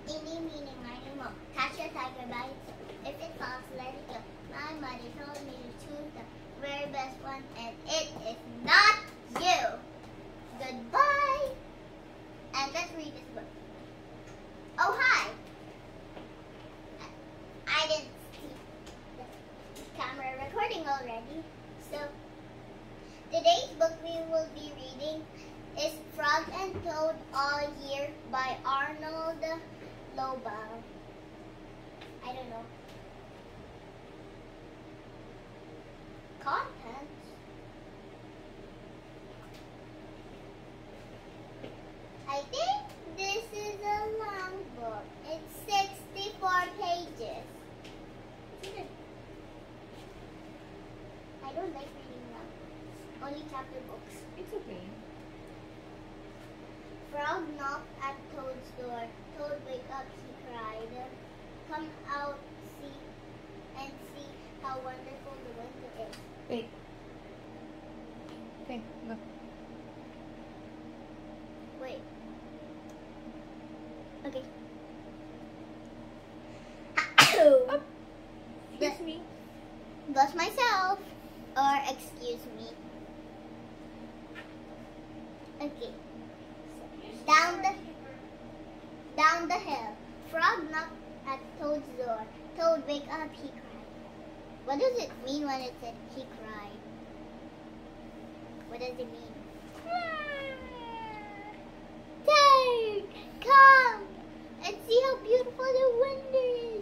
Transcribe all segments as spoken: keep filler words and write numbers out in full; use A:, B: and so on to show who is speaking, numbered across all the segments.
A: Eeny, meeny, miny, moe. Catch a tiger by its tail. If it falls, let it go. My mother told me to choose the very best one, and it is not you. Goodbye. And let's read this book. Oh, hi. I didn't see the camera recording already. So, today's book we will be reading is Frog and Toad All Year by Arnold Lobel. I don't know. Contents. I think this is a long book. It's sixty-four pages. I don't like reading long books. Only chapter books.
B: It's okay.
A: Frog knocked at Toad's door. Toad, wake up, he cried. Come out, see, and see how wonderful the winter is.
B: Wait. Okay, go.
A: Wait. Okay.
B: Up. Excuse me.
A: Bless myself. Or excuse me. Okay. Down the down the hill. Frog knocked at Toad's door. Toad, wake up, he cried. What does it mean when it said he cried? What does it mean? Toad, come and see how beautiful the winter is.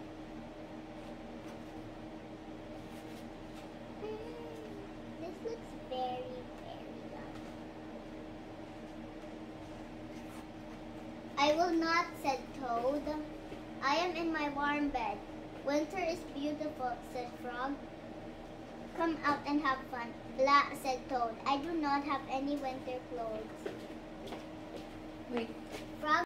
A: This looks very, very nice. I will not, said Toad. I am in my warm bed. Winter is beautiful, said Frog. Come out and have fun. Blah, said Toad. I do not have any winter clothes.
B: Wait.
A: Frog